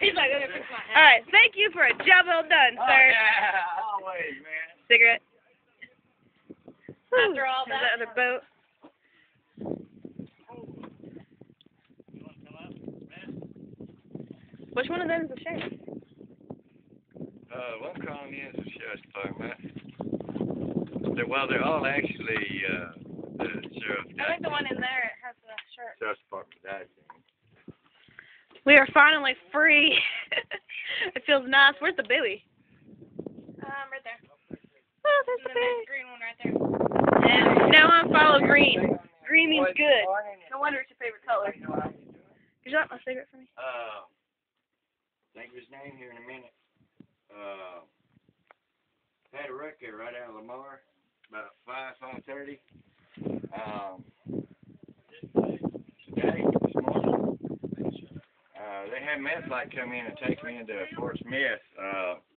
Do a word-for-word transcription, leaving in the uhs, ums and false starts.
He's like, let me fix my hat. All right, thank you for a job well done, Oh, sir. yeah, always, man. Cigarette. After all There's that. that other boat. Which one of them is the sheriff? Uh, one colony is a sheriff's department. They're, well, they're all actually uh, the sheriff. I think the one in there has the shirt. Sheriff's department died. We are finally free. It feels nice. Where's the buoy? Um, right there. Oh, there's And the then buoy. there's green one right there. Now I follow green. Green means good. No wonder it's your favorite color. Could you light my cigarette for me? Uh, think of his name here in a minute. Uh, had a wreck there right out of Lamar, about five, five thirty. Um, today, this morning, uh, they had meth light come in and take me into Fort Smith. Uh,